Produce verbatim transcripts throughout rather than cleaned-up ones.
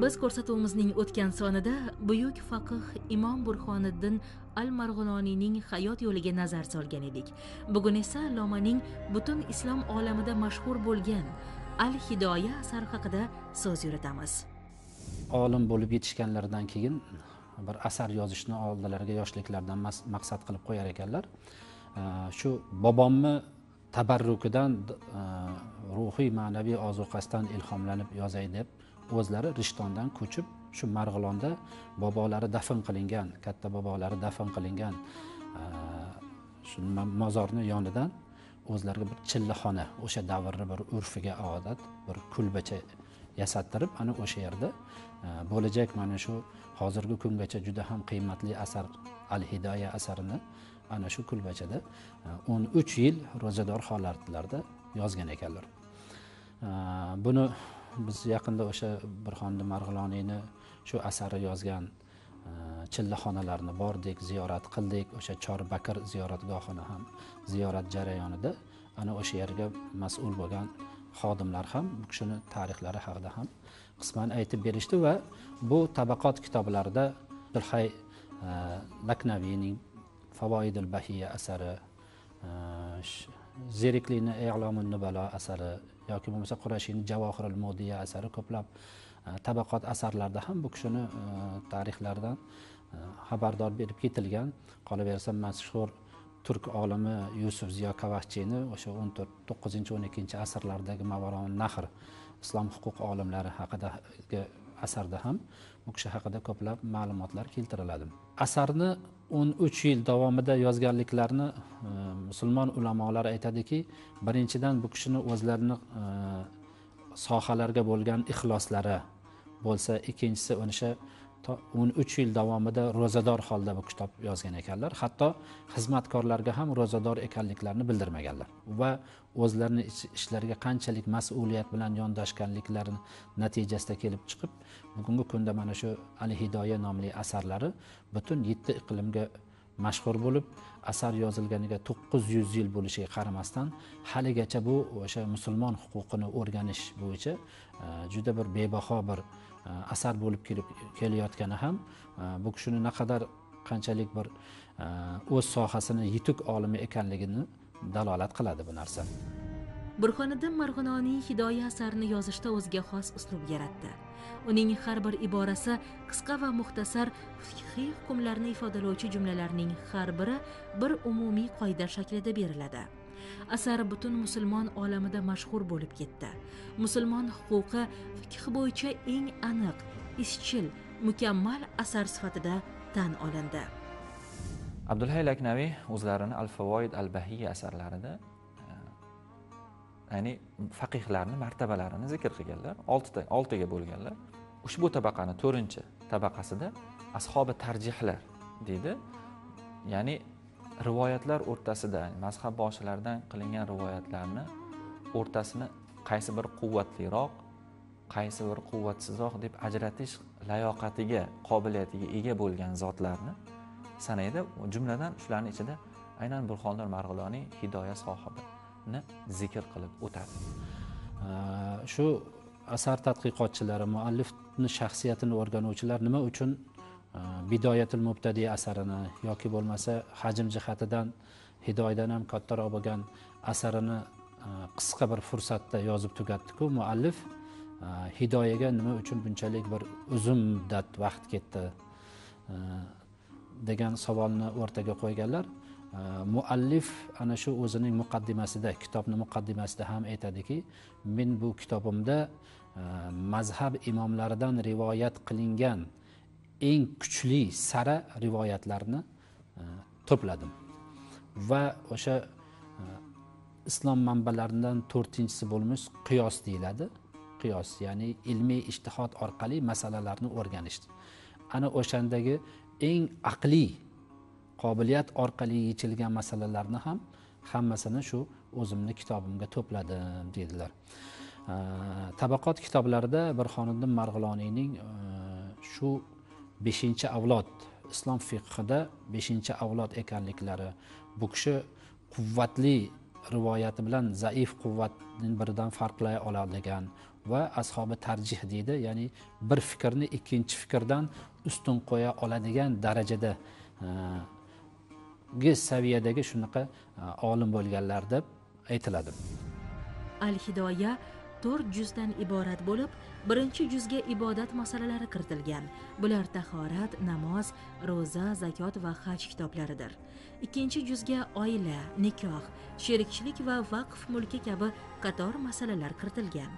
Biz ko'rsatuvimizning o'tgan sonida buyuk faqih Imom Burxoniddin al-Marg'iloniyning hayot yo'liga nazar solgan edik. Bugun esa Allomaning butun islom olamida mashhur bo'lgan Al-Hidoya asari haqida so'z yuritamiz. Olim bo'lib yetishganlaridan keyin bir asar yozishni oldilariga yoshliklardan maqsad qilib qo'yar ekanlar. Shu bobomni tabarrukidan ruhiy ma'naviy ozuqasidan ilhomlanib yozay deb o'zlari Rishtondan ko'chib shu Marg'ilonda bobolari dafn qilingan, katta bobolari dafn qilingan shu mozorning yonidan o'zlariga bir chillaxona, o'sha davrning bir urfiga odat bir kulbacha yasattirib, ana o'sha yerda bo'lajak mana shu hozirgi kungacha juda ham qiymatli asar Al-Hidoya asarini ana shu kulbachada o'n uch yil ro'zador holatlarda yozgan ekanlar. Buni biz yaqinda o'sha Burxoniddin Marg'iloniyni shu asari yozgan chillaxonalarni bordik, ziyorat qildik. O'sha Chorbakir ziyoratgohini ham ziyorat jarayonida ana o'sha yerga mas'ul bo'lgan xodimlar ham bu kishini tarixlari haqida ham qisman aytib berishdi va bu tabaqot kitoblarida Dilhay Laknaviyning Favoidul Bahiya asari, Zeriklini I'lomun Nubala asari yoki bo'lmasa Qurashiyning Javohirul Modiya asari ko'plab tabaqot asarlarda ham bu kishini tarixlaridan xabardor berib ketilgan. Qolaversa mashhur turk olimi Yusuf Ziyo Kavachchini o'sha o'n to'qqizinchi o'n ikkinchi asrlardagi Mavaron Nahr islom huquq olimlari haqidagi asarda ham bu kishi haqida ko'plab ma'lumotlar keltiriladi. Asarni o'n uch yil davomida yozganliklarini musulmon ulamolar aytadiki, birinchidan bu kishini o'zlarini sohalarga bo'lgan ixloslari bo'lsa, ikkinchisi o'sha o'n uch yil davomida ro'zador holda bu kitob yozgan ekanlar. Hatto xizmatkorlarga ham ro'zador ekanliklarini bildirmaganlar va o'zlarining ishlariga qanchalik mas'uliyat bilan yondashganliklarini natijasida kelib chiqib, bugungi kunda mana shu Al-Hidoya nomli asarlari butun yetti iqlimga mashhur bo'lib, asar yozilganiga to'qqiz yuz yil bo'lishiga qaramasdan haligacha bu o'sha musulmon huquqini o'rganish bo'yicha juda bir bebaho bir asar bo'lib kelib kelayotgani ham bu kishini naqadar qanchalik bir o'z sohasini yutuq olimi ekanligini dalolat qiladi bu narsa. Burxoniddin Marg'iloniy Hidoya asarini yozishda o'ziga xos uslub yaratdi. Uning har bir iborasi qisqa va muxtasar fiqhiy hukmlarni ifodalovchi jumlalarning har biri bir umumiy qoida shaklida beriladi. Asar butun musulmon olamida mashhur bo'lib ketdi. Musulmon huquqi fiqh bo'yicha eng aniq, izchil, mukammal asar sifatida tan olindi. Abdulhay Laknaviy o'zlarini Al-Favoid al-Bahiya asarlarida ya'ni faqihlarning martabalarini zikr qilganlar, oltita oltiga bo'lganlar. Ushbu tabaqani to'rtinchi tabaqasida ashabi tarjihlar deydi. Ya'ni rivoyatlar o'rtasida, mazhab boshilaridan qilingan rivoyatlarni o'rtasini qaysi bir quvvatliroq, qaysi bir quvvatsizroq deb ajratish layoqatiga, qobiliyatiga ega bo'lgan zotlarni sanaydi. Jumladan shularning ichida aynan Burxoniddin Marg'iloniy Hidoya sohibini zikr qilib o'tadi. Shu asar tadqiqotchilari, muallifni shaxsiyatini o'rganuvchilar nima uchun Bidoyatul Mubtadi asarini yoki bo'lmasa hajm jihatidan Hidoyadan ham kattaroq bo'lgan asarini qisqa bir fursatda yozib tugatdi-ku muallif, Hidoyaga nima uchun bunchalik bir uzun muddat vaqt ketdi degan savolni o'rtaga qo'yganlar. Muallif ana shu o'zining muqaddimasida, kitobning muqaddimasida ham aytadiki, men bu kitobimda mazhab imomlaridan rivoyat qilingan eng kuchli sara rivoyatlarni to'pladim va o'sha islom manbalaridan to'rtinchisi bo'lmish qiyos deyiladi. Qiyos, ya'ni ilmiy ijtihod orqali masalalarni o'rganishdi. Ana o'shandagi eng aqliy qobiliyat orqali yechilgan masalalarni ham hammasini shu o'zimning kitobimga to'pladim dedilar. Tabaqot kitoblarida Burxoniddin Marg'iloniyning shu beshinchi avlod, islom fiqhida beshinchi avlod ekanliklari, bu kishi quvvatli rivoyati bilan zaif quvvatning biridan farqlay oladigan va ashobi tarjih deydi, ya'ni bir fikrni ikkinchi fikrdan ustun qo'ya oladigan darajada gi saviyadagi shunaqa olim bo'lganlar deb aytiladi. Al-Hidoya to'rt juzdan iborat bo'lib, birinchi juzga ibodat masalalari kiritilgan. Bular tahorat, namoz, ro'za, zakot va haj kitoblaridir. Ikkinchi juzga oila, nikoh, sherikchilik va vaqf mulki kabi qator masalalar kiritilgan.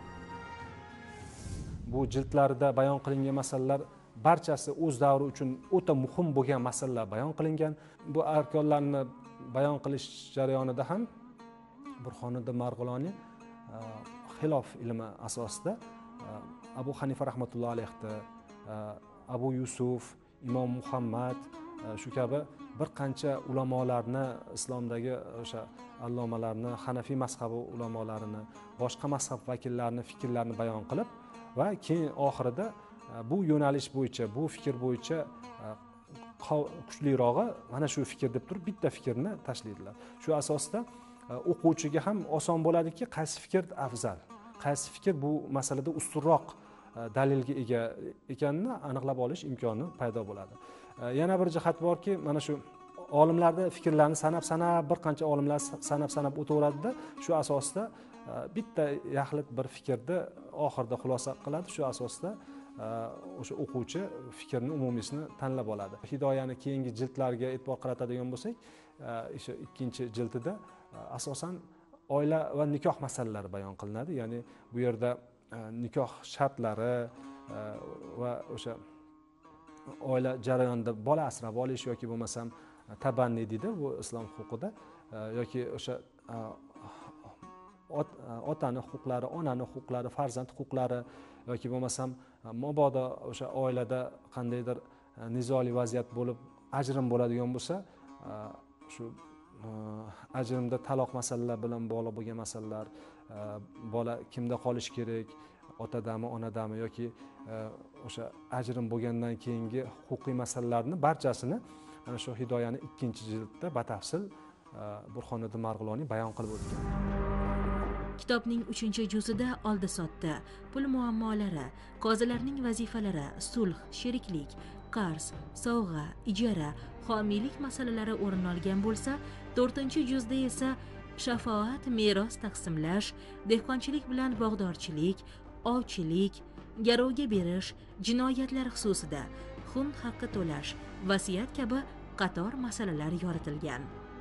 Bu jildlarda bayon qilingan masalalar barchasi o'z davri uchun o'ta muhim bo'lgan masalalar bayon qilingan. Bu arkonlarni bayon qilish jarayonida ham Burxoniddin Marg'iloniy xilof ilmi asosida Abu Hanifa rahmatullohi alayhi, Abu Yusuf, Imom Muhammad shu kabi bir qancha ulamolarni, islomdagi o'sha allomalarni, Hanafiy mazhabi ulamolarini, boshqa mazhab vakillarini fikrlarini bayon qilib va keyin oxirida bu yo'nalish bo'yicha, bu fikr bo'yicha kuchlirog'i mana shu fikr deb turib bitta fikrni tashlaydilar. Shu asosda o'quvchiga ham oson bo'ladiki, qaysi fikr afzal, qaysi fikr bu masalada ustunroq dalilga ega ekanini aniqlab olish imkoni paydo bo'ladi. Yana bir jihat borki, mana shu olimlarning fikrlarini sanab-sanab bir qancha olimlar sanab-sanab o'taveradida, shu asosda bitta yaxlit bir fikrni oxirida xulosa qiladi. Shu asosda o'sha o'quvchi fikrni umumiysini tanlab oladi. Hidoyani keyingi jildlarga e'tibor qaratadigan bo'lsak, o'sha ikkinchi jildida asosan oila va nikoh masalalari bayon qilinadi. Ya'ni bu yerda nikoh shartlari va o'sha oila jarayonida bola asrab olish yoki bo'lmasam tabanni deydi bu islom huquqida, yoki o'sha otani huquqlari, onani huquqlari, farzand huquqlari yoki bo'lmasam mabodo o'sha oilada qandaydir nizoli vaziyat bo'lib ajrim bo'ladigan bo'lsa, shu ajrimda taloq masalalar bilan bog'liq bo'lgan masalalar, bola kimda qolish kerak, otadami, onadami yoki o'sha ajrim bo'lgandan keyingi huquqiy masalalarni barchasini mana shu Hidoyani ikkinchi jildda batafsil Burxoniddin Marg'iloniy bayon qilib o'tgan. Kitobning uchinchi juzida oldi-sotdi, pul muammolari, qozilarning vazifalari, sulh, sheriklik, qarz, sovg'a, ijara, homiylik masalalari o'rin olgan bo'lsa, to'rtinchi juzda esa shafoat, meros taqsimlash, dehqonchilik bilan bog'dorchilik, ovchilik, garovga berish, jinoyatlar xususida, xun haqqi to'lash, vasiyat kabi qator masalalar yoritilgan.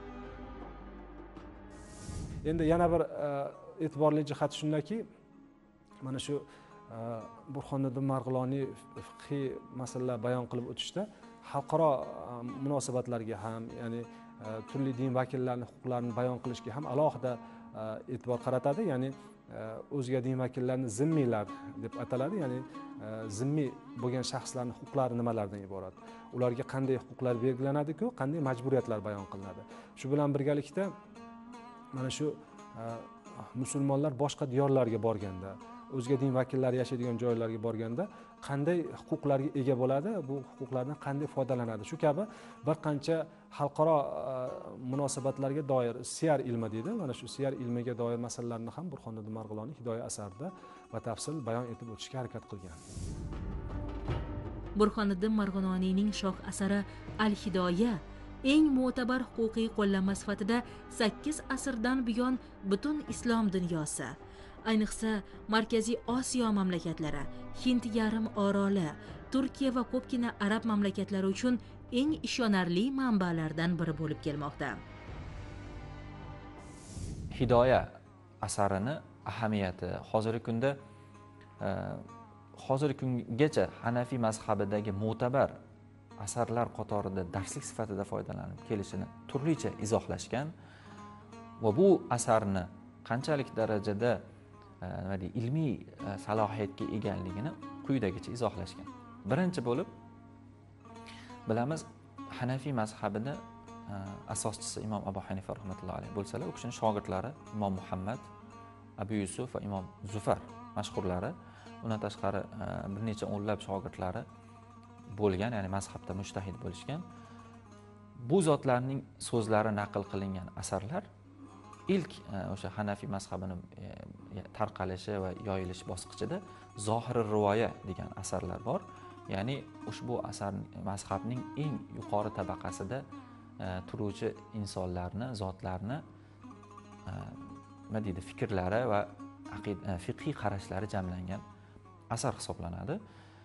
Endi yana bir e'tiborli jihat shundaki, mana shu Burxoniddin Marg'iloniy fiqhiy masalalar bayon qilib o'tishda xalqaro munosabatlarga ham, ya'ni turli din vakillarining huquqlarini bayon qilishga ham alohida e'tibor qaratadi. Ya'ni o'zga din vakillarini zimmiylar deb ataladi. Ya'ni zimmiy bo'lgan shaxslarning huquqlari nimalardan iborat? Ularga qanday huquqlar belgilanadi-ku, qanday majburiyatlar bayon qilinadi? Shu bilan birgalikda mana shu musulmonlar boshqa diyorlarga borganda, o'zga din vakillari yashaydigan joylarga borganda qanday huquqlarga ega bo'ladi, bu huquqlardan qanday foydalanadi? Shu kabi bir qancha xalqaro munosabatlarga doir siyar ilmi deydi. Mana shu siyar ilmiga doir masalalarni ham Burxoniddin Marg'iloniy Hidoya asarida batafsil bayon etib o'tishga harakat qilgan. Burxoniddin Marg'iloniyning shoh asari Al-Hidoya eng mo'tabar huquqiy qo'llanma sifatida sakkiz asrdan buyon butun islom dunyosi, ayniqsa Markaziy Osiyo mamlakatlari, Hind yarim oroli, Turkiya va ko'pgina arab mamlakatlari uchun eng ishonarli manbalardan biri bo'lib kelmoqda. Hidoya asarini ahamiyati hozirgi kunda hozirgi kungacha Hanafiy mazhabidagi mo'tabar asarlar qatorida darslik sifatida foydalanib kelishini turlicha izohlashgan va bu asarni qanchalik darajada nima deydi, ilmiy salohiyatga egaligini quyidagicha izohlashgan. Birinchi bo'lib bilamiz, Hanafiy mazhabida asoschisi Imom Abu Hanifa rahmatullohi alayhi bo'lsalar, u kishining shogirdlari Imom Muhammad, Abu Yusuf va Imom Zufar mashhurlari, undan tashqari bir necha o'nlab shogirdlari bo'lgan, ya'ni mazhabda mujtahid bo'lishgan. Bu zotlarning so'zlari naql qilingan asarlar ilk o'sha Hanafiy mazhabini tarqalishi va yoyilish bosqichida Zohiri rivoya degan asarlar bor. Ya'ni ushbu asar mazhabning eng yuqori tabaqasida turuvchi insonlarni, zotlarni nima deydi, fikrlari va fiqhiy qarashlari jamlangan asar hisoblanadi.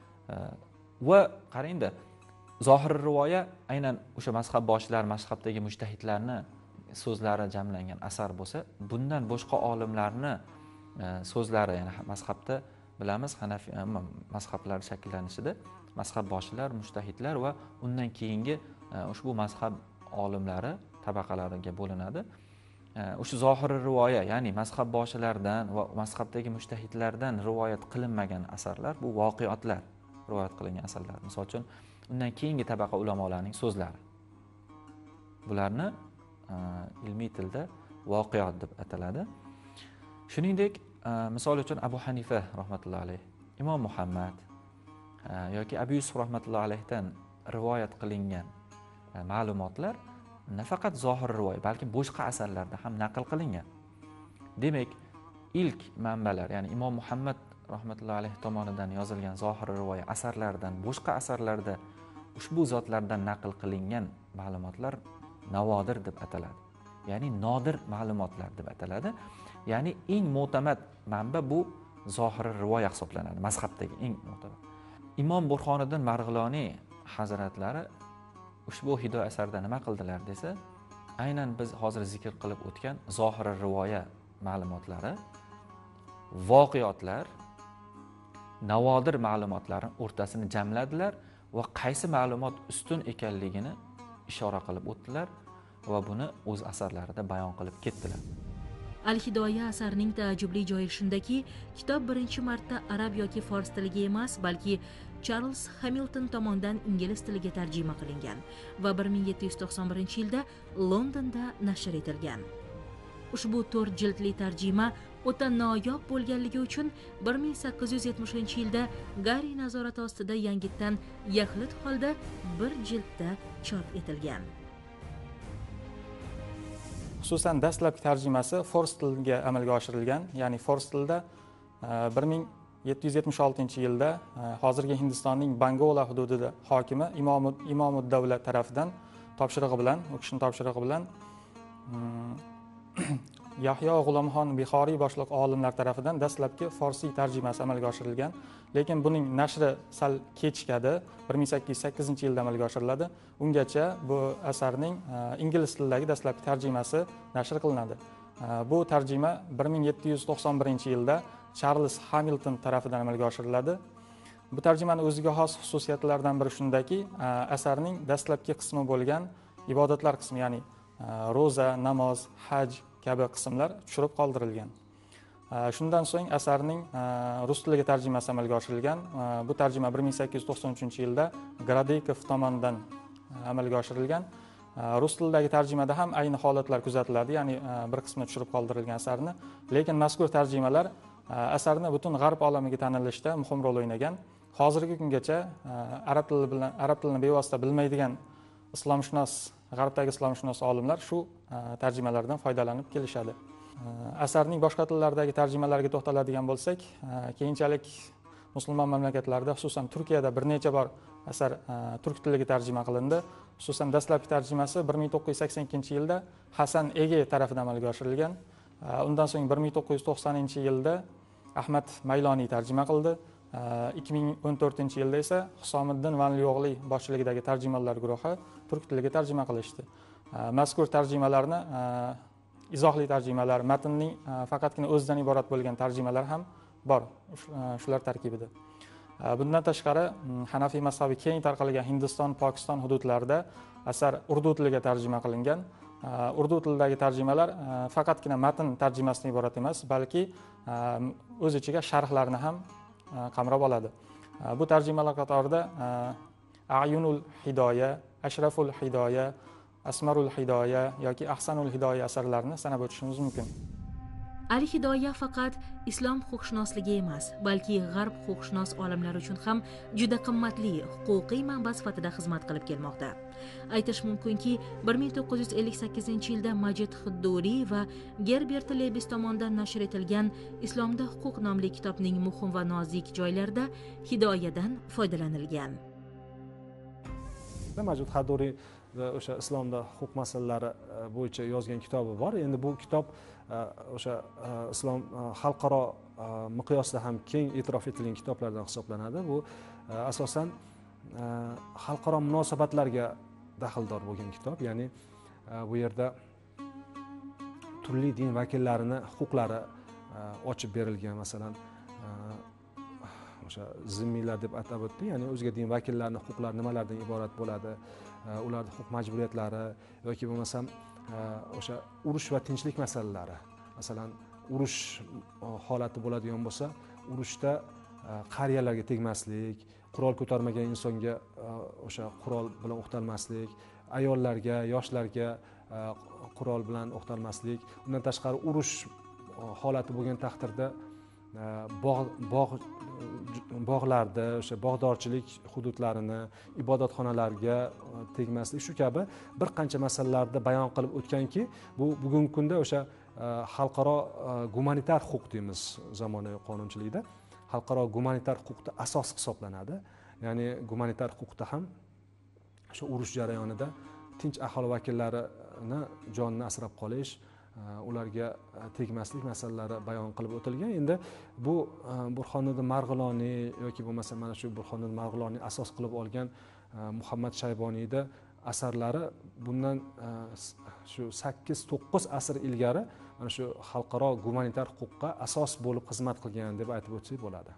Va qarangda, Zohiri rivoya aynan o'sha mazhab boshlar, mazhabdagi mujtahidlarni so'zlari jamlangan asar bo'lsa, bundan boshqa olimlarni so'zlari, ya'ni mazhabda bilamiz, Hanafiy mazhablar shakllanishida mazhab boshlar, mujtahidlar va undan keyingi ushbu mazhab olimlari tabaqalariga bo'linadi. O'sha zohiri rivoya, ya'ni mazhab boshilaridan va mazhabdagi mujtahidlardan rivoyat qilinmagan asarlar, bu voqeotlar rivoyat qilingan asarlar. Misol uchun, undan keyingi tabaqa ulamolarning so'zlari. Bularni ilmiy tilda voqeot deb ataladi. Shuningdek, misol uchun Abu Hanifa rahmatullohi alayh, Imom Muhammad yoki Abu Yusuf rahmatullohi alayhdan rivoyat qilingan ma'lumotlar nafaqat zohir rivoya, balki boshqa asarlarda ham naql qilingan. Demak, ilk manbalar, ya'ni Imom Muhammad rahmatullohi alayh tomonidan yozilgan zohir rivoya asarlaridan boshqa asarlarda ushbu zotlardan naql qilingan ma'lumotlar navodir deb ataladi. Ya'ni nodir ma'lumotlar deb ataladi. Ya'ni eng mo'tamad manba bu zohiri rivoya hisoblanadi, mazhabdagi eng mo'tamad. Imom Burxoniddin Marg'iloniy hazratlari ushbu hidoya asarida nima qildilar desa, aynan biz hozir zikr qilib o'tgan zohiri rivoya ma'lumotlari, voqeotlar, navodir ma'lumotlarning o'rtasini jamladilar va qaysi ma'lumot ustun ekanligini ishora qilib o'tdilar va buni o'z asarlarida bayon qilib ketdilar. Al-Hidoya asarining taajjubli joyi shundaki, kitob birinchi marta arab yoki fors tiliga emas, balki Charles Hamilton tomonidan ingliz tiliga tarjima qilingan va bir ming yetti yuz to'qson birinchi yilda Londonda nashr etilgan. Ushbu to'rt jildli tarjima o'ta noyob bo'lganligi uchun bir ming sakkiz yuz yetmishinchi yilda Gari nazorati ostida yangitdan yaxlit holda bir jildda chop etilgan. Xususan dastlabki tarjimasi fors tiliga amalga oshirilgan, ya'ni fors tilida bir ming yetti yuz yetmish oltinchi yilda hozirgi Hindistonning Bangola hududida hokimi Imomud Davlat tarafidan topshirig'i bilan, u kishining topshirig'i bilan Yahyo G'ulomxon Bixoriy boshliq olimlar tarafidan dastlabki forsiy tarjimasi amalga oshirilgan, lekin buning nashri sal kechikadi, bir ming sakkiz yuz sakkizinchi yilda amalga oshiriladi. Ungacha bu asarning ingliz tilidagi dastlabki tarjimasi nashr qilinadi. Bu tarjima bir ming yetti yuz to'qson birinchi yilda Charles Hamilton tarafidan amalga oshiriladi. Bu tarjimaning o'ziga xos xususiyatlaridan biri shundaki, asarning dastlabki qismi bo'lgan ibodatlar qismi, ya'ni ro'za, namoz, haj kabi qismlar tushirib qoldirilgan. Shundan so'ng asarning rus tiliga tarjimasi amalga oshirilgan. Bu tarjima bir ming sakkiz yuz to'qson uchinchi yilda Gradikov tomonidan amalga oshirilgan. Rus tilidagi tarjimada ham ayni holatlar kuzatiladi, ya'ni bir qismi tushirib qoldirilgan asarni, lekin mazkur tarjimalar asarni butun g'arb olamiga tanilishda muhim rol o'ynagan. Hozirgi kungacha arab tili bilan arab tilini bevosita bilmaydigan islomshunos, g'arbdagi islomshunos olimlar shu tarjimalardan foydalanib kelishadi. Asarning boshqa tillardagi tarjimalariga to'xtaladigan bo'lsak, keyinchalik musulmon mamlakatlarda, xususan Turkiyada bir necha bor asar turk tiliga tarjima qilindi. Xususan dastlabki tarjimasi bir ming to'qqiz yuz sakson ikkinchi yilda Hasan Ege tarafidan amalga oshirilgan. Undan so'ng bir ming to'qqiz yuz to'qsoninchi yilda Ahmad Mayloniy tarjima qildi. ikki ming o'n to'rtinchi yilda esa Husomiddin Vanliyog'li boshchiligidagi tarjimalar guruhi turk tiliga tarjima qilishdi. Mazkur tarjimalarni izohli tarjimalar, matnning faqatgina o'zidan iborat bo'lgan tarjimalar ham bor shular tarkibida. Bundan tashqari Hanafiy mazhabi keng tarqalgan Hindiston, Pokiston hududlarida asar urdu tiliga tarjima qilingan. Urdu tilidagi tarjimalar faqatgina matn tarjimasidan iborat emas, balki o'z ichiga sharhlarni ham qamrab oladi. Bu tarjimalar qatorida Ayunul Hidoya, Ashraful Hidoya, Asmarul Hidoya yoki Ahsanul Hidoya asarlarini sanab o'tishimiz mumkin. Ali Hidoya faqat islom huquqshunosligi emas, balki g'arb huquqshunos olimlari uchun ham juda qimmatli huquqiy manba sifatida xizmat qilib kelmoqda. Aytish mumkinki, bir ming to'qqiz yuz ellik sakkizinchi yilda Majid Xudduriy va Gerbert Lebis tomonidan nashr etilgan Islomda huquq nomli kitobning muhim va nozik joylarida hidoyadan foydalanilgan. Majid Xudduriy o'sha islomda huquq masalalari bo'yicha yozgan kitobi bor. Endi bu kitob o'sha islom xalqaro miqyosda ham keng e'tirof etilgan kitoblardan hisoblanadi. Bu asosan xalqaro munosabatlarga daxldor bo'lgan kitob. Ya'ni bu yerda turli din vakillarini huquqlari ochib berilgan. Masalan, o'sha zimmiylar deb atab o'tdi. Ya'ni o'zga din vakillarining huquqlari nimalardan iborat bo'ladi, ularning huquq majburiyatlari yoki bo'lmasam o'sha urush va tinchlik masalalari. Masalan, urush holati bo'ladigan bo'lsa, urushda qariyalarga tegmaslik, qurol ko'tarmagan insonga o'sha qurol bilan o'qtalmaslik, ayollarga, yoshlarga qurol bilan o'qtalmaslik. Undan tashqari urush holati bo'lgan taqdirda bog' bog' bog'larda o'sha bog'dorchilik hududlarini, ibodatxonalarga tegmaslik shu kabi bir qancha masalalarni bayon qilib o'tganki, bu bugungi kunda o'sha xalqaro gumanitar huquq deymiz zamonaviy qonunchilikda. Xalqaro gumanitar huquqda asos hisoblanadi. Ya'ni gumanitar huquqda ham o'sha urush jarayonida tinch aholi vakillarini jonini asrab qolish, ularga tegmaslik masalalari bayon qilib o'tilgan. Endi bu Burxoniddin Marg'iloniy yoki bo'lmasa mana shu Burxoniddin Marg'iloniy asos qilib olgan Muhammad Shayboniyda asarlari bundan shu sakkiz to'qqiz asr ilgari mana shu xalqaro gumanitar huquqqa asos bo'lib xizmat qilgan deb aytib o'tsak bo'ladi.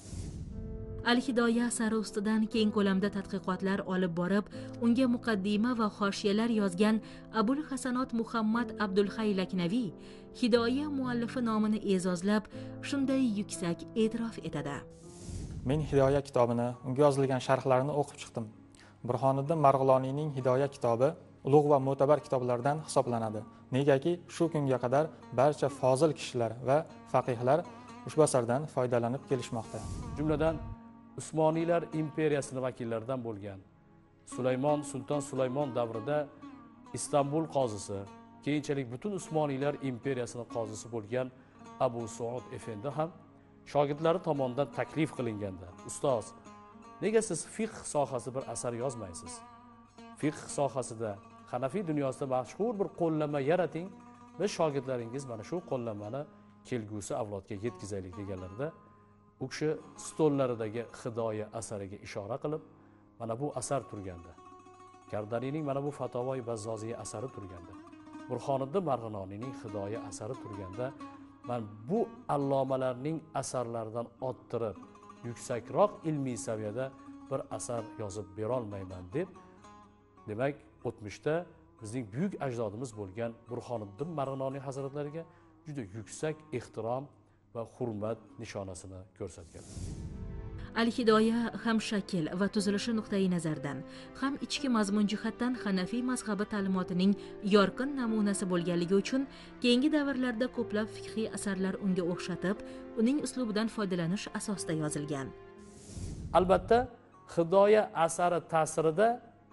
Al Hidoya asari ustidan keng ko'lamda tadqiqotlar olib borib, unga muqaddima va hoshiyalar yozgan Abul Hasanot Muhammad Abdulhay Laknaviy Hidoya muallifi nomini e'zozlab, shunday yuksak e'tirof etadi. Men Hidoya kitobini, unga yozilgan sharhlarini o'qib chiqdim. Burxoniddin Marg'iloniyning Hidoya kitobi ulug' va mo'tabar kitoblardan hisoblanadi. Negaki, shu kunga qadar barcha fozil kishilar va faqihlar ushbu asardan foydalanib kelishmoqda. Jumladan Usmoniylar imperiyasining vakillaridan bo'lgan Sulaymon Sulton Sulaymon davrida Istanbul qozisi, keyinchalik butun Usmoniylar imperiyasining qozisi bo'lgan Abu Suud efendi ham shogirdlari tomonidan taklif qilinganda, ustoz, nega siz fiqh sohasida bir asar yozmaysiz? Fiqh sohasida Hanafiy dunyosida mashhur bir qo'llanma yarating va shogirdlaringiz mana shu qo'llanmani kelgusi avlodga yetkazaylik deganlarida, u kishi stollaridagi Hidoya asariga ishora qilib, mana bu asar turganda. Kardariyning mana bu Fatovoy Bazzoziy asari turganda. Burxoniddin Marg'iloniyning Hidoya asari turganda, men bu allomalarning asarlaridan orttirib, yuksakroq ilmiy saviyada bir asar yozib bera olmayman deb, demak, o'tmishda bizning buyuk ajdodimiz bo'lgan Burxoniddin Marg'iloniy hazratlariga juda yuksak ehtirom va hurmat nishonasini ko'rsatgan. Al Hidoya ham shakl va tuzilishi nuqtai nazardan, ham ichki mazmun jihatdan Hanafiy mazhabi ta'limotining yorqin namunasi bo'lganligi uchun keyingi davrlarda ko'plab fiqhiy asarlar unga o'xshatib, uning uslubidan foydalanish asosida yozilgan. Albatta, Hidoya asari ta'sirida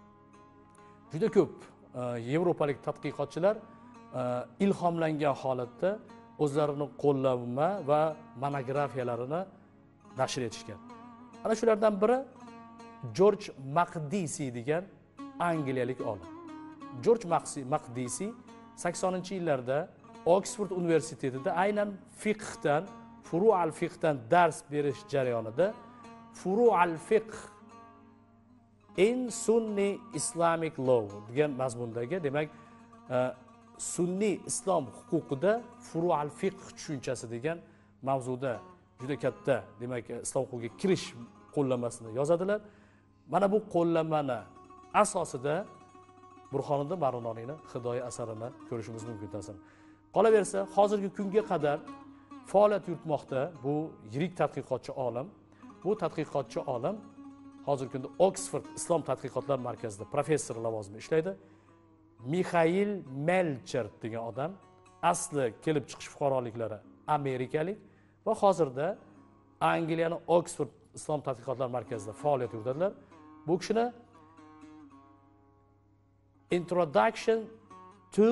juda ko'p yevropalik tadqiqotchilar ilhomlangan holatda o'zlarining qo'llanma va monografiyalarini nashr etishgan. Ana shulardan biri George Maqdisi degan angliyalik olim. George Maqdisi saksoninchi yillarda Oxford universitetida aynan fiqhdan, furu'al fiqhdan dars berish jarayonida furu'al fiqh in Sunni Islamic law degan mazmundagi, demak, sunniy islom huquqida furu'al fiqh tushunchasi degan mavzuda juda katta, demak, islom huquqiga kirish qo'llanmasini yozadilar. Mana bu qo'llanmani asosida Burxoniddin Marg'iloniyning Hidoya asarini ko'rishimiz mumkin ta'sir. Qolaversa, hozirgi kunga qadar faoliyat yuritmoqda bu yirik tadqiqotchi olim. Bu tadqiqotchi olim hozirgi kunda Oxford Islom tadqiqotlar markazida professor lavozimida ishlaydi. Mikhail Melcher degan odam, asli kelib chiqish fuqaroliklari amerikalik va hozirda Angliyaning Oxford islom tadqiqotlar markazida faoliyat yuritadilar. Bu kishini Introduction to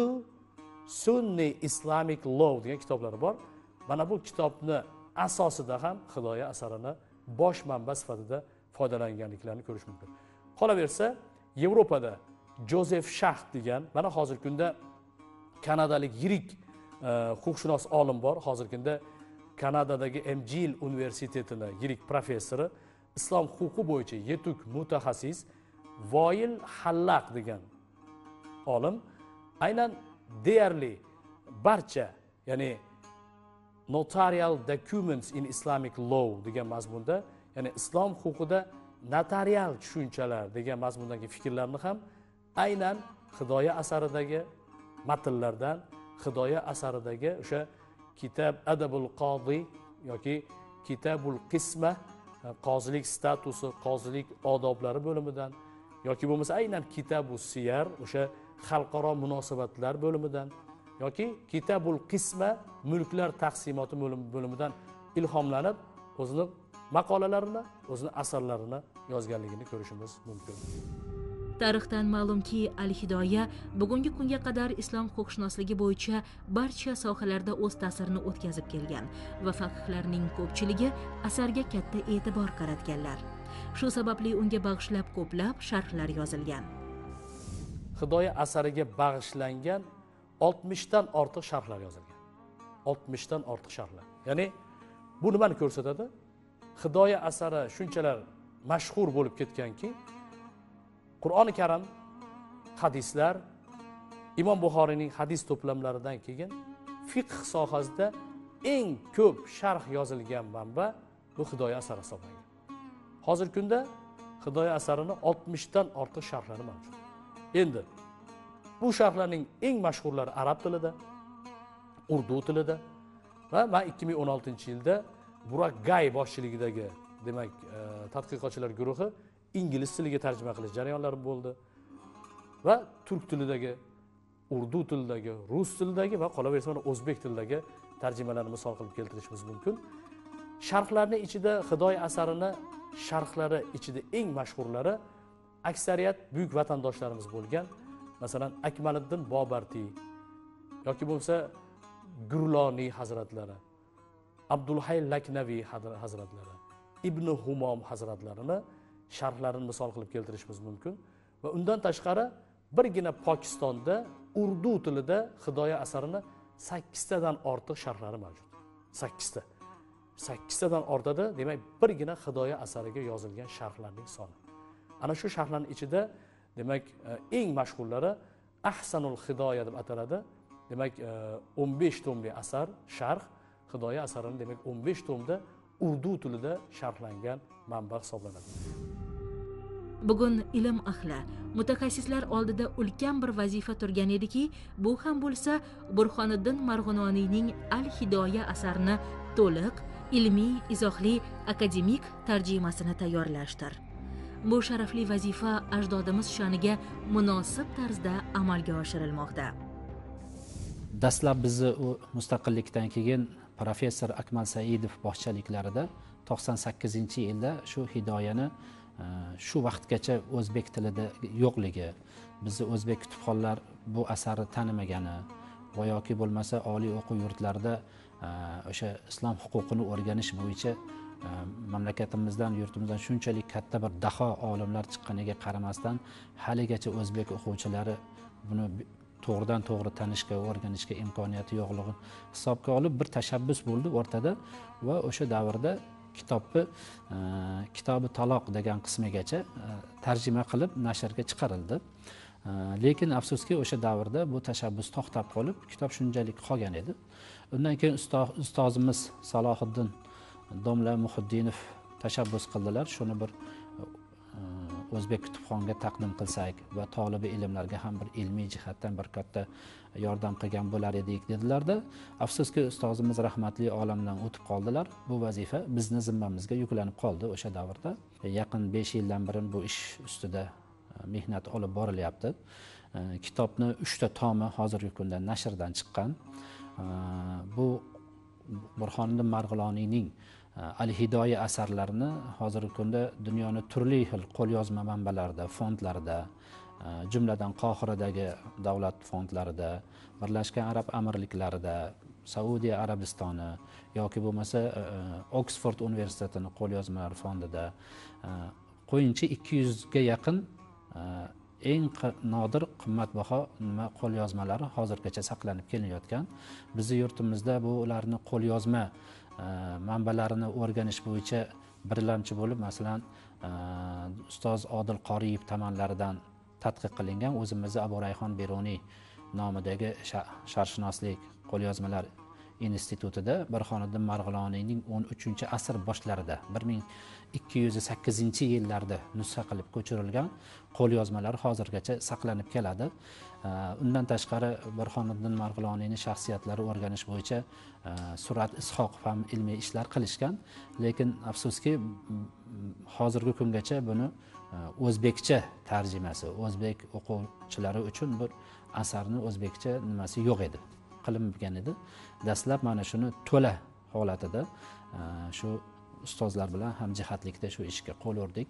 Sunni Islamic Law degan kitoblari bor. Mana bu kitobni asosida ham Hidoya asarini bosh manba sifatida foydalanganliklarini ko'rish mumkin. Qolaversa, Yevropada Joseph Schacht degan, mana hozirgi kunda kanadalik yirik huquqshunos olim bor. Hozirgi kunda Kanadadagi McGill universitetining yirik professori, islom huquqi bo'yicha yetuk mutaxassis Voil Hallaq degan olim aynan deyarli barcha, ya'ni notarial documents in Islamic law degan mazmunda, ya'ni islom huquqida notarial tushunchalar degan mazmundagi fikrlarni ham aynan Hidoya asaridagi matnlardan, Hidoya asaridagi o'sha Kitab Adabul Qodi yoki Kitabul Qisma, qozilik statusi, qozilik odoblari bo'limidan yoki bo'lmasa aynan Kitabus Siyar, o'sha xalqaro munosabatlar bo'limidan yoki Kitabul Qisma, mulklar taqsimoti bo'limidan ilhomlanib o'zining maqolalarini, o'zining asarlarini yozganligini ko'rishimiz mumkin. Tarixdan ma'lumki, Al-Hidoya bugungi kunga qadar islom huquqshunosligi bo'yicha barcha sohalarda o'z ta'sirini o'tkazib kelgan va faqihlarning ko'pchiligi asarga katta e'tibor qaratganlar. Shu sababli unga bag'ishlab ko'plab sharhlar yozilgan. Hidoya asariga bag'ishlangan oltmishdan ortiq sharhlar yozilgan. oltmishdan ortiq sharhlar. Ya'ni bu nimani ko'rsatadi? Hidoya asari shunchalar mashhur bo'lib ketganki, Qur'oni Karim, hadislar, Imom Buxoriyning hadis to'plamlaridan keyin fiqh sohasida eng ko'p sharh yozilgan manba bu Hidoya asari hisoblangan. Hozirgi kunda Hidoya asarini oltmishdan ortiq sharhlari mavjud. Endi bu sharhlarning eng mashhurlari arab tilida, urdu tilida va men ikki ming o'n oltinchi yilda Burak Gay boshchiligidagi, demak, tadqiqotchilar guruhi ingliz tiliga tarjima qilish jarayonlari bo'ldi va turk tilidagi, urdu tilidagi, rus tilidagi va qolaversa o'zbek tilidagi tarjimalarni misol qilib keltirishimiz mumkin. Sharhlarning ichida Hidoya asarini sharhlari ichida eng mashhurlari aksariyat buyuk vatandoshlarimiz bo'lgan, masalan Akmaliddin Bobarti yoki bo'lsa Gurloniy hazratlari, Abdulhay Laknaviy hazratlari, Ibn Humom hazratlarini sharhlarini misol qilib keltirishimiz mumkin va undan tashqari birgina Pokistonda urdu tilida Hidoya asarini sakkiztadan ortiq sharhlari mavjud. sakkizta. sakkiztadan ortadi, demak birgina Hidoya asariga yozilgan sharhlarning soni. Ana shu sharhlarning ichida demak eng mashhurlari Ahsanul Hidoya deb ataladi. Demak o'n besh tomli asar, sharh Hidoya asarini demak o'n besh tomda urdu tilida sharhlangan manba hisoblanadi. Bugun ilm ahli, mutaxassislar oldida ulkan bir vazifa turgan ediki, bu ham bo'lsa Burxoniddin Marg'inoniyning Al-Hidoya asarini to'liq, ilmiy, izohli, akademik tarjimasini tayyorlashdir. Bu sharafli vazifa ajdodimiz sha'niga munosib tarzda amalga oshirilmoqda. Dastlab bizni u mustaqillikdan keyin professor Akmal Saidov boshchiliklarida to'qson sakkizinchi yilda shu hidoyani shu vaqtgacha o'zbek tilida yo'qligi, bizni o'zbek kutubxonlar bu asarni tanimagani va yoki bo'lmasa oliy o'quv yurtlarida o'sha islom huquqini o'rganish bo'yicha mamlakatimizdan, yurtimizdan shunchalik katta bir daho olimlar chiqqaniga qaramasdan haligacha o'zbek o'quvchilari buni to'g'ridan to'g'ri tanishga, o'rganishga imkoniyati yo'qligini hisobga olib bir tashabbus bo'ldi o'rtada va o'sha davrda kitobni Kitobi Taloq degan qismigacha tarjima qilib nashrga chiqarildi. Lekin afsuski o'sha davrda bu tashabbus to'xtab qolib, kitob shunchalik qolgan edi. Undan keyin ustozimiz Salohiddin domla Muhiddinov tashabbus qildilar, shuni bir o'zbek kutubxonga taqdim qilsak va tolibi ilmlarga ham bir ilmiy jihatdan bir katta yordam qilgan bo'lar edik dedilarda. Afsuski ustozimiz rahmatli olamdan o'tib qoldilar. Bu vazifa bizni zimmamizga yuklanib qoldi o'sha davrda. Yaqin besh yildan beri bu ish ustida mehnat olib borilyapti. Kitobni uchta tomi hozirgi kunda nashrdan chiqqan. Bu Burxoniddin Marg'iloniyning Al-Hidoya asarlarini hozirgi kunda dunyoning turli xil qo'lyozma manbalarida, fondlarida, jumladan Qohiradagi davlat fondlarida, Birlashgan Arab Amirliklarida, Saudiya Arabistoni yoki bo'lmasa Oksford universitetining qo'lyozmalar fondida qo'yincha ikki yuzga yaqin eng nodir qimmatbaho nima qo'lyozmalari hozirgacha saqlanib kelayotgan. Bizning yurtimizda bu ularni qo'lyozma manbalarini o'rganish bo'yicha birlamchi bo'lib, masalan, ustoz Odil Qoriyev tomonidan tadqiq qilingan o'zimizda Abu Rayhon Beruniy nomidagi sharqshunoslik qo'lyozmalar institutida Burxoniddin Marg'iloniyning o'n uchinchi asr boshlarida bir ming ikki yuz sakkizinchi yillarda nusxa qilib ko'chirilgan qo'lyozmalar hozirgacha saqlanib keladi. Undan tashqari Burxoniddin Marg'iloniyning shaxsiyatlari o'rganish bo'yicha Surat Ishoqov ham ilmiy ishlar qilishgan, lekin afsuski hozirgi kungacha buni o'zbekcha tarjimasi, o'zbek o'quvchilari uchun bir asarni o'zbekcha nimasi yo'q edi, qilinmagan edi. Dastlab mana shuni to'la holatida shu ustozlar bilan hamjihatlikda shu ishga qo'l urdik.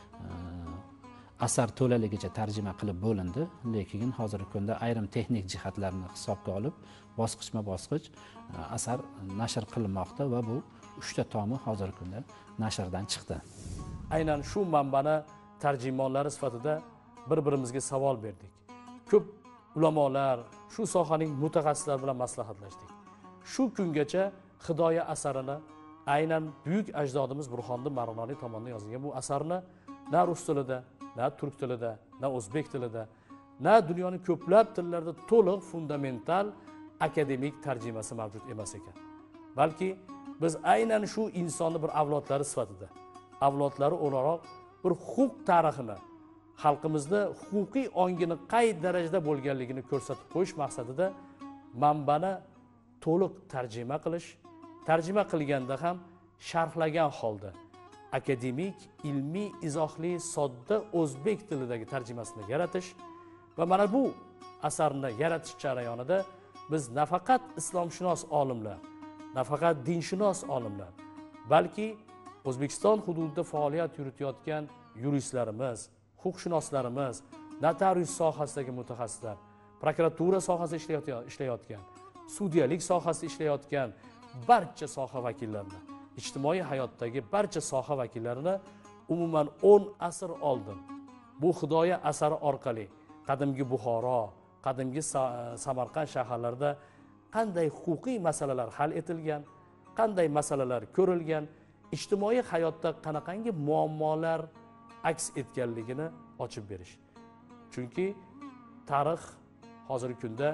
Asar to'laligicha tarjima qilib bo'lindi, lekin hozirgi kunda ayrim texnik jihatlarni hisobga olib, bosqichma-bosqich asar nashr qilinmoqda va bu uchta tomi hozirgi kunda nashrdan chiqdi. Aynan shu manbani tarjimonlari sifatida bir-birimizga savol berdik. Ko'p ulamolar, shu sohaning mutaxassislari bilan maslahatlashdik. Shu kungacha Hidoya asarini aynan buyuk ajdodimiz Burxoniddin Marg'iloniy tomonidan yozilgan bu asarni na rus tilida, na turk tilida, na o'zbek tilida, na dunyoning ko'plab tillarida to'liq fundamental akademik tarjimasi mavjud emas ekan. Balki biz aynan shu insonni bir avlodlari sifatida, avlodlari o'laroq bir huquq tarixini, xalqimizda huquqiy ongini qay darajada bo'lganligini ko'rsatib qo'yish maqsadida manbani to'liq tarjima qilish, tarjima qilganda ham sharhlagan holda akademik, ilmiy, izohli, sodda o'zbek tilidagi tarjimasini yaratish va mana bu asarni yaratish jarayonida biz nafaqat islomshunos olimlar, nafaqat dinshunos olimlar, balki O'zbekiston hududida faoliyat yuritayotgan yuristlarimiz, huquqshunoslarimiz, notarius sohasidagi mutaxassislar, prokuratura sohasida ishlayotgan, sudiyalik sohasida ishlayotgan barcha soha vakillarini, ijtimoiy hayotdagi barcha soha vakillarini umuman o'n asr oldin bu Hidoya asari orqali qadimgi Buxoro, qadimgi Samarqand shaharlarida qanday huquqiy masalalar hal etilgan, qanday masalalar ko'rilgan, ijtimoiy hayotda qanaqangi muammolar aks etganligini ochib berish. Chunki tarix hozirgi kunda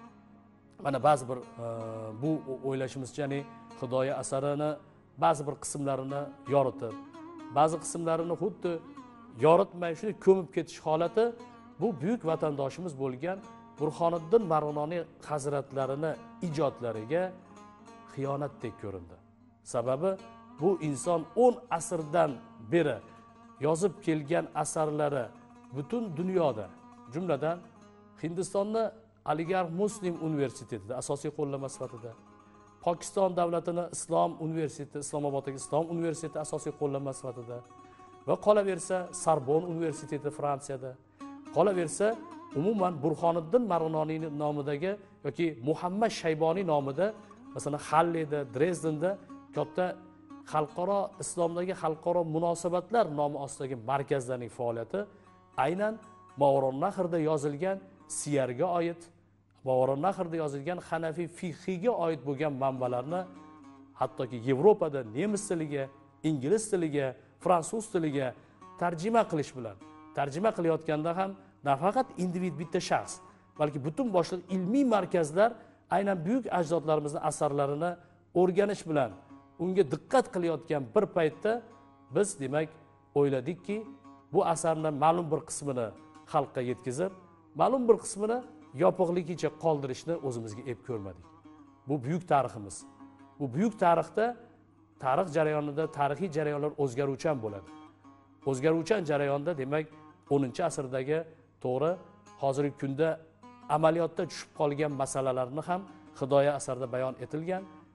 mana ba'zi bir bu o'ylashimizcha, ya'ni Hidoya asarini ba'zi bir qismlarini yoritib, ba'zi qismlarini xuddi yoritmay shuni ko'mib ketish holati bu buyuk vatandoshimiz bo'lgan Burxoniddin Marg'iloniy hazratlarini ijodlariga xiyonatdek ko'rindi. Sababi bu inson o'n asrdan beri yozib kelgan asarlari butun dunyoda, jumladan Hindistonni Aligarh Muslim universitetida asosiy qo'llanma sifatida, Pokiston davlatining Islom universiteti, Islomoboddagi Islom universiteti asosiy qo'llanma sifatida va qolaversa Sorbonne universiteti Fransiyada, qolaversa umuman Burxoniddin Marg'iloniy nomidagi yoki Muhammad Shayboniy nomida, masalan Hallida, Dresdenda katta xalqaro islomdagi xalqaro munosabatlar nomi ostidagi markazlarning faoliyati aynan Movarounnahrda yozilgan siyarga oid, Movarounnahrda yozilgan Hanafiy fiqhiga oid bo'lgan manbalarni hattoki Yevropada nemis tiliga, ingliz tiliga, fransuz tiliga tarjima qilish bilan, tarjima qilayotganda ham nafaqat individ bitta shaxs, balki butun boshliq ilmiy markazlar aynan buyuk ajdodlarimizning asarlarini o'rganish bilan unga diqqat qilayotgan bir paytda biz demak o'yladikki, bu asarning ma'lum bir qismini xalqqa yetkazib, ma'lum bir qismini yopiqligicha qoldirishni o'zimizga ep ko'rmadik. Bu buyuk tariximiz. Bu buyuk tarixda tarix jarayonida tarixiy jarayonlar o'zgaruvchan bo'ladi. O'zgaruvchan jarayonda demak o'ninchi asrdagi to'g'ri hozirgi kunda amaliyotda tushib qolgan masalalarni ham Hidoya asarida bayon etilgan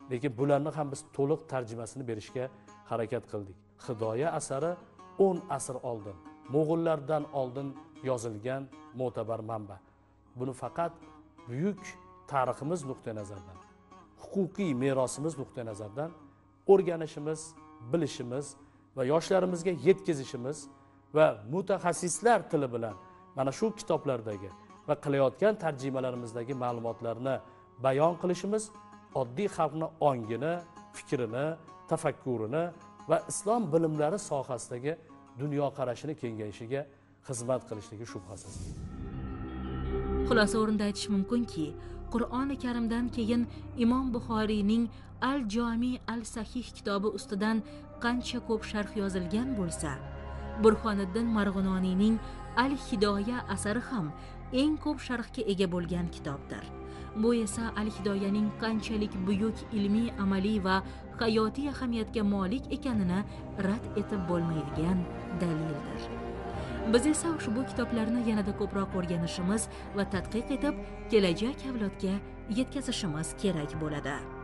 lekin bularni ham biz to'liq tarjimasini berishga harakat qildik. Hidoya asari o'n asr oldin, Mo'g'ullardan oldin yozilgan mo'tabar manba. Buni faqat buyuk tariximiz nuqtai nazaridan, huquqiy merosimiz nuqtai nazaridan o'rganishimiz, bilishimiz va yoshlarimizga yetkazishimiz va mutaxassislar tili bilan mana shu kitoblardagi va qilayotgan tarjimalarimizdagi ma'lumotlarni bayon qilishimiz oddiy xalqning ongini, fikrini, tafakkurini va islom bilimlari sohasidagi dunyoqarashini kengayishiga xizmat qilishligi shubhasiz. Xulosa o'rinda aytish mumkinki, Qur'oni Karimdan keyin Imom Buxoriyning Al-Jami al-Sahih kitobi ustidan qancha ko'p sharh yozilgan bo'lsa, Burxoniddin Marg'inoniyning Al-Hidoya asari ham eng ko'p sharhga ega bo'lgan kitobdir. Bu esa Al-Hidoyaning qanchalik buyuk ilmiy, amaliy va hayotiy ahamiyatga molik ekanini rad etib bo'lmaydigan dalildir. Biz esa ushbu kitoblarni yanada ko'proq o'rganishimiz va tadqiq etib, kelajak avlodga yetkazishimiz kerak bo'ladi.